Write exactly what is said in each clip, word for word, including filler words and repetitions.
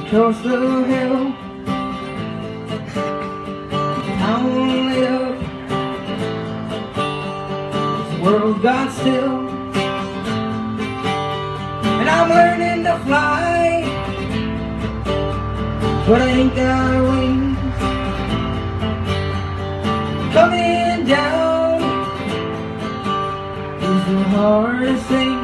across the hill, town lit up, this world got still, and I'm learning to fly, but I ain't got wings. Coming down is the hardest thing.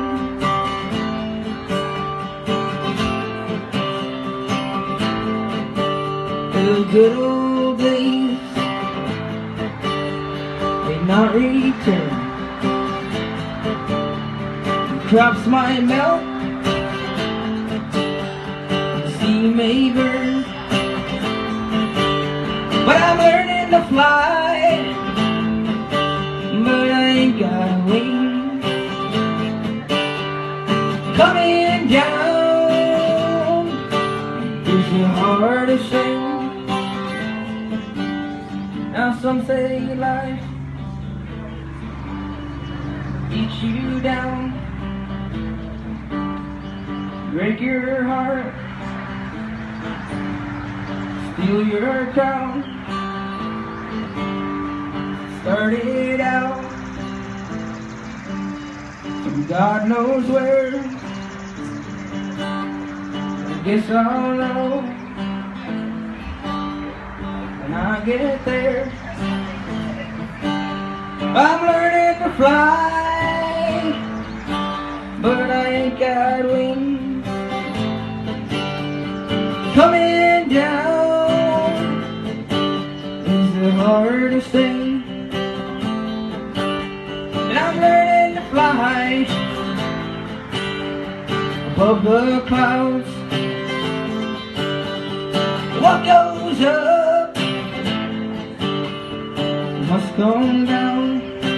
The good old days may not return. The crops might melt, the sea may burn, but I'm learning to fly, but I ain't got wings. Coming down is the hardest thing. Now some say life beats you down, break your heart, steal your crown. Started out from God knows where. I guess I'll know when I get there. I'm learning to fly, but I ain't got wings. Coming down is the hardest thing, and I'm learning to fly above the clouds. What goes up must come down.